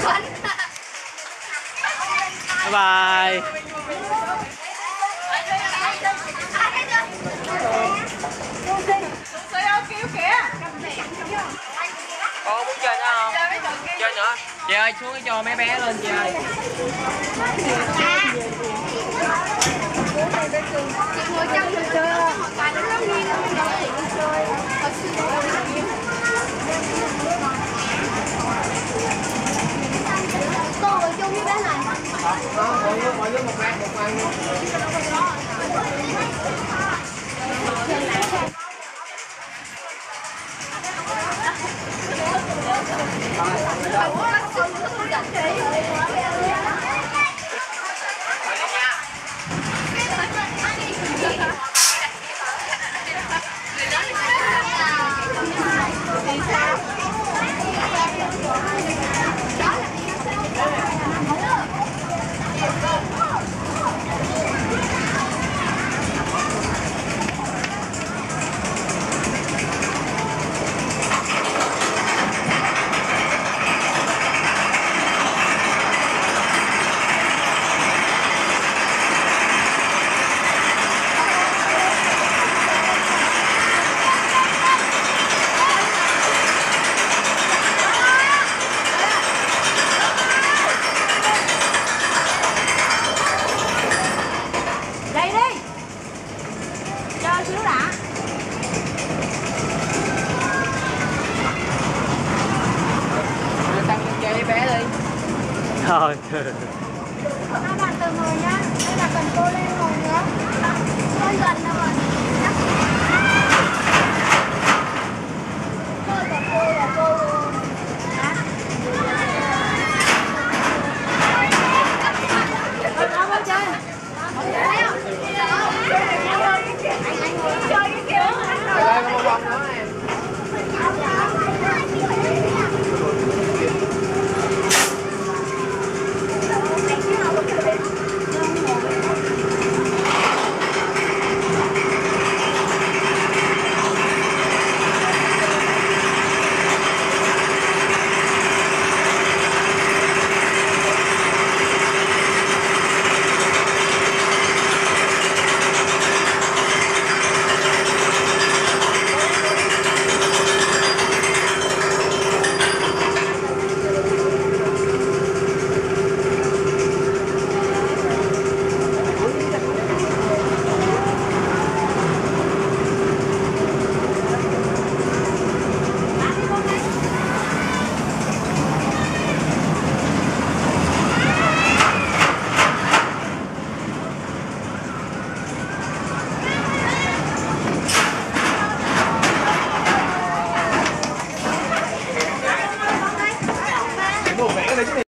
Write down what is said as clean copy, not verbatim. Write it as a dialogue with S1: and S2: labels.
S1: Bye bye.
S2: Cô muốn chơi nữa không? Chơi nữa. Chị ơi xuống cái cho mấy bé lên chị ơi.
S3: Chị ngồi trong rồi chơi không? Bà nó lắm nghiêng không? Chơi. Cô ngồi chung với bé này.
S2: Mọi đứa một bàn.
S3: Đây đi. Cho xíu đã.
S2: Tăng chơi với bé đi.
S1: Thôi.
S3: Hai bạn từ ngồi nhá. Đây là cần cô lên ngồi nữa. Tôi gần đâu rồi. Cô là cô.